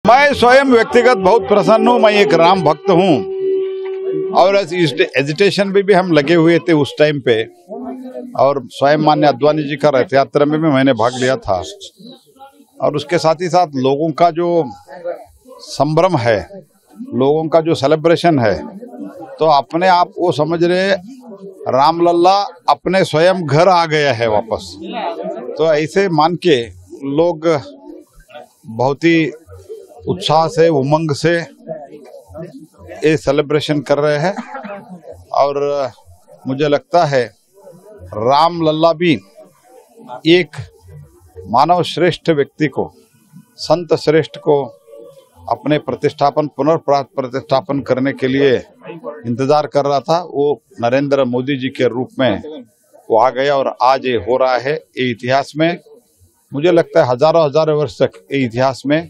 मैं स्वयं व्यक्तिगत बहुत प्रसन्न हूँ। मैं एक राम भक्त हूँ और एजिटेशन भी हम लगे हुए थे उस टाइम पे, और स्वयं मान्य अद्वानी जी का रथ यात्रा में भी मैंने भाग लिया था। और उसके साथ ही साथ लोगों का जो संभ्रम है, लोगों का जो सेलिब्रेशन है, तो अपने आप वो समझ रहे रामलल्ला अपने स्वयं घर आ गया है वापस। तो ऐसे मान के लोग बहुत ही उत्साह से, उमंग से ये सेलिब्रेशन कर रहे हैं। और मुझे लगता है रामलल्ला भी एक मानव श्रेष्ठ व्यक्ति को, संत श्रेष्ठ को अपने प्रतिष्ठापन, पुनर्प्रतिष्ठापन करने के लिए इंतजार कर रहा था। वो नरेंद्र मोदी जी के रूप में वो आ गया और आज ये हो रहा है। ये इतिहास में मुझे लगता है हजारों वर्ष तक ये इतिहास में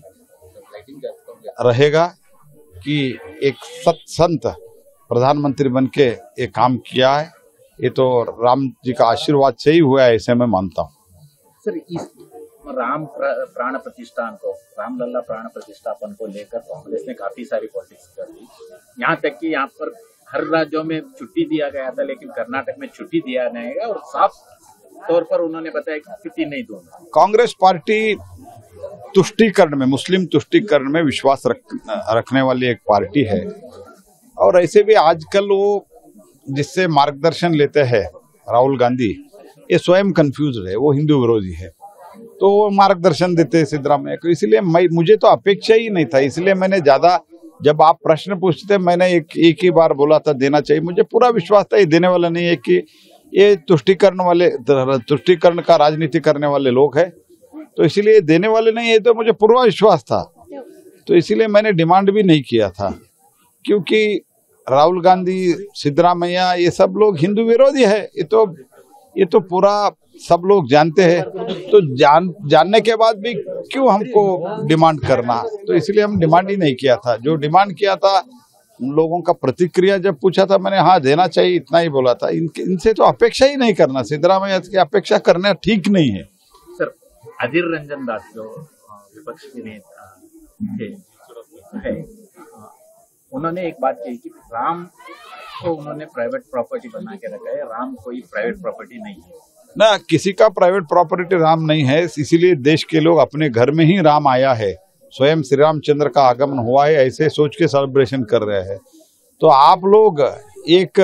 रहेगा कि एक संत प्रधानमंत्री बनके ये काम किया है। ये तो राम जी का आशीर्वाद से ही हुआ है, ऐसे मैं मानता हूँ। सर, इस राम प्राण प्रतिष्ठान को, रामलल्ला प्राण प्रतिष्ठापन को लेकर कांग्रेस ने काफी सारी पॉलिटिक्स कर दी। यहाँ तक कि यहाँ पर हर राज्यों में छुट्टी दिया गया था, लेकिन कर्नाटक में छुट्टी दिया नहीं गया और साफ तौर पर उन्होंने बताया कि छुट्टी नहीं दूंगा। कांग्रेस पार्टी तुष्टीकरण में, मुस्लिम तुष्टीकरण में विश्वास रखने वाली एक पार्टी है। और ऐसे भी आजकल वो जिससे मार्गदर्शन लेते हैं राहुल गांधी, ये स्वयं कंफ्यूज है, वो हिंदू विरोधी है, तो वो मार्गदर्शन देते हैं सिद्धरामैया को। इसलिए मुझे तो अपेक्षा ही नहीं था, इसलिए मैंने ज्यादा, जब आप प्रश्न पूछते मैंने एक ही बार बोला था देना चाहिए। मुझे पूरा विश्वास था ये देने वाला नहीं है, कि ये तुष्टीकरण का राजनीति करने वाले लोग हैं, तो इसीलिए देने वाले नहीं है, तो मुझे पूरा विश्वास था। तो इसीलिए मैंने डिमांड भी नहीं किया था, क्योंकि राहुल गांधी, सिद्धरामैया, ये सब लोग हिंदू विरोधी है। ये तो पूरा सब लोग जानते हैं। तो जानने के बाद भी क्यों हमको डिमांड करना, तो इसलिए हम डिमांड ही नहीं किया था। जो डिमांड किया था, लोगों का प्रतिक्रिया जब पूछा था मैंने, हाँ देना चाहिए, इतना ही बोला था। इनसे तो अपेक्षा ही नहीं करना, सिद्धरामैया की अपेक्षा करना ठीक नहीं है। सर, अधीर रंजन दास जो विपक्ष के नेता थे, उन्होंने एक बात कही कि राम को उन्होंने प्राइवेट प्रॉपर्टी बना के रखा है। राम कोई प्राइवेट प्रॉपर्टी नहीं है ना, किसी का प्राइवेट प्रॉपर्टी राम नहीं है। इसीलिए देश के लोग अपने घर में ही राम आया है, स्वयं श्री रामचंद्र का आगमन हुआ है, ऐसे सोच के सेलिब्रेशन कर रहे हैं। तो आप लोग एक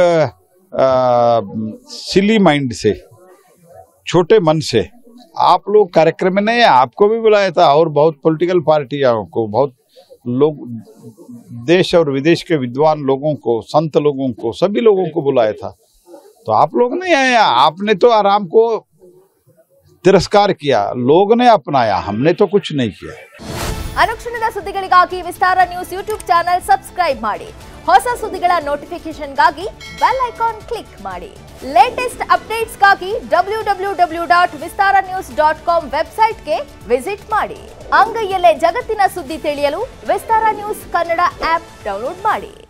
सिली माइंड से, छोटे मन से आप लोग कार्यक्रम में नहीं है। आपको भी बुलाया था और बहुत पॉलिटिकल पार्टियों को, बहुत लोग, देश और विदेश के विद्वान लोगों को, संत लोगों को, सभी लोगों को बुलाया था। तो आप लोग नहीं आया, आपने तो आराम को तिरस्कार किया, लोग ने अपनाया, हमने तो कुछ नहीं किया। ಅನುಕ್ಷಣದ ಸುದ್ದಿಗಳಿಗಾಗಿ Vistara news YouTube channel subscribe ಮಾಡಿ. ಹೊಸ ಸುದ್ದಿಗಳ ನೋಟಿಫಿಕೇಶನ್ಗಾಗಿ ಬೆಲ್ ಐಕಾನ್ ಕ್ಲಿಕ್ ಮಾಡಿ. ಲೇಟೆಸ್ಟ್ ಅಪ್ಡೇಟ್ಸ್ಗಾಗಿ www.vistaranews.com ವೆಬ್ಸೈಟ್ಗೆ ವಿಸಿಟ್ ಮಾಡಿ. ಅಂಗೈಯಲ್ಲೇ ಜಗತ್ತಿನ ಸುದ್ದಿ ತಿಳಿಯಲು Vistara news Kannada app download ಮಾಡಿ.